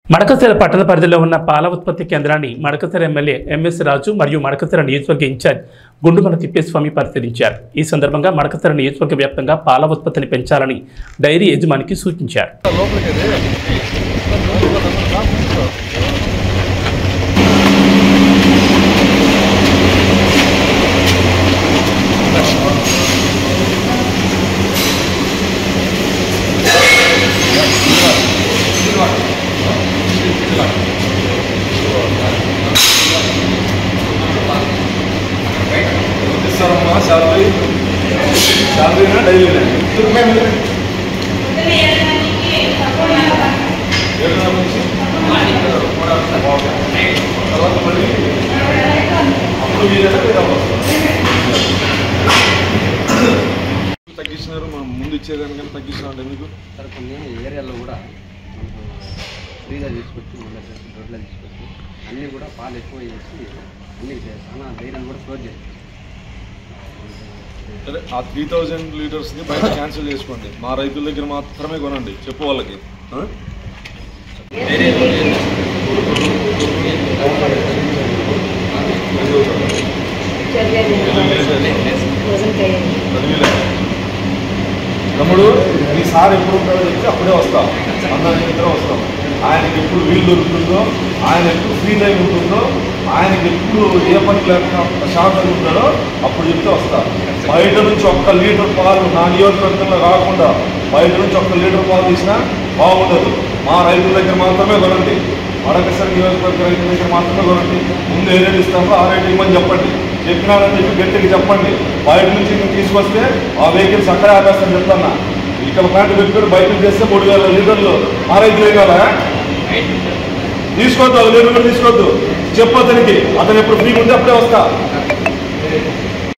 మడకశిర పట్టణ పరిధిలో ఉన్న పాల ఉత్పత్తి కేంద్రాన్ని మడకశిర ఎమ్మెల్యే ఎంఎస్ రాజు మరియు మడకశిర నియోజకవర్గ ఇన్ఛార్జ్ గుండుమల తిప్పేస్వామి పరిశీలించారు. ఈ సందర్భంగా మడకశిర నియోజకవర్గ వ్యాప్తంగా పాల ఉత్పత్తిని పెంచాలని డైరీ యజమానికి సూచించారు. తగ్గించినారు మనం ముందు ఇచ్చేదానికన్నా తగ్గించినారు ఎందుకు సార్ కొన్ని ఏరియాలో కూడా ఫ్రీగా తీసుకొచ్చి మళ్ళీ రోడ్లో తీసుకొచ్చి అన్నీ కూడా పాలు ఎక్కువ చేసి అన్నీ చాలా ధైర్యం కూడా క్లోజ్ చేస్తాం. సరే ఆ 3000 లీటర్స్ని బయట క్యాన్సిల్ చేసుకోండి, మా రైతుల దగ్గర మాత్రమే కొనండి చెప్పు వాళ్ళకి. తమ్ముడు ఈసారి ఎప్పుడు ఉంటాడో చెప్తే అప్పుడే వస్తాం, అందరి ఇద్దరం వస్తాం. ఆయనకి ఎప్పుడు వీలు దొరుకుతుందో, ఆయన ఎప్పుడు ఫ్రీ టైం ఉంటుందో, ఆయనకి ఎప్పుడు ఏ పని లేకుండా ప్రశాంతంగా ఉంటాడో అప్పుడు చెప్తే వస్తా. బయట నుంచి 1 లీటర్ పాలు నా నియోజకవర్గంలో రాకుండా బయట నుంచి 1 లీటర్ పాలు తీసినా బాగుండదు. మా రైతుల దగ్గర మాత్రమే కొనండి, మడకశిర నియోజకవర్గ రైతుల దగ్గర మాత్రమే కొనండి. ముందు ఏ రేటు ఇస్తామో ఆ రేటు ఇవ్వమని చెప్పండి. చెప్పినారని చెప్పి గట్టిగా చెప్పండి. బయట నుంచి తీసుకొస్తే ఆ వెహికల్స్ అక్కడే ఆపేస్తాను చెప్తాను. ఇక్కడ ప్లాంట్ పెట్టుకుని బయట చేస్తే 3000 లీటర్లు ఆ రైతులు వేయాలా? తీసుకోవద్దు, 1 లీటర్ కూడా తీసుకోవద్దు. చెప్పు అతనికి, అతను ఎప్పుడు ఫ్రీ ఉంటే అప్పుడే వస్తా.